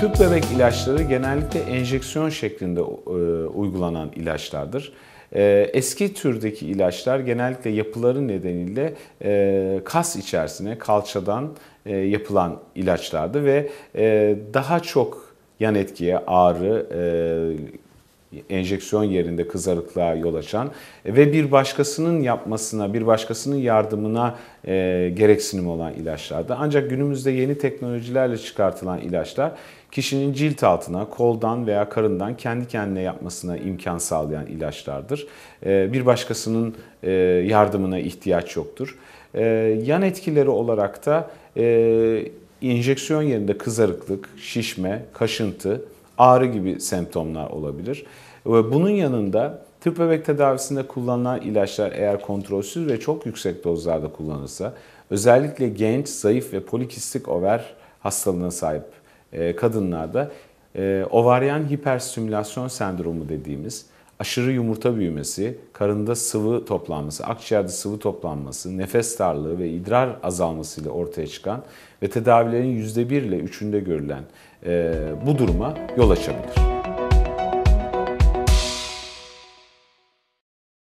Tüp bebek ilaçları genellikle enjeksiyon şeklinde uygulanan ilaçlardır. Eski türdeki ilaçlar genellikle yapıları nedeniyle kas içerisine, kalçadan yapılan ilaçlardı ve daha çok yan etkiye, ağrı, enjeksiyon yerinde kızarıklığa yol açan ve bir başkasının yapmasına, bir başkasının yardımına gereksinim olan ilaçlardı. Ancak günümüzde yeni teknolojilerle çıkartılan ilaçlar kişinin cilt altına, koldan veya karından kendi kendine yapmasına imkan sağlayan ilaçlardır. Bir başkasının yardımına ihtiyaç yoktur. Yan etkileri olarak da enjeksiyon yerinde kızarıklık, şişme, kaşıntı, ağrı gibi semptomlar olabilir. Bunun yanında tüp bebek tedavisinde kullanılan ilaçlar eğer kontrolsüz ve çok yüksek dozlarda kullanılırsa, özellikle genç, zayıf ve polikistik over hastalığına sahip kadınlarda ovaryen hiperstimülasyon sendromu dediğimiz aşırı yumurta büyümesi, karında sıvı toplanması, akciğerde sıvı toplanması, nefes darlığı ve idrar azalmasıyla ortaya çıkan ve tedavilerin %1 ile 3'ünde görülen bu duruma yol açabilir.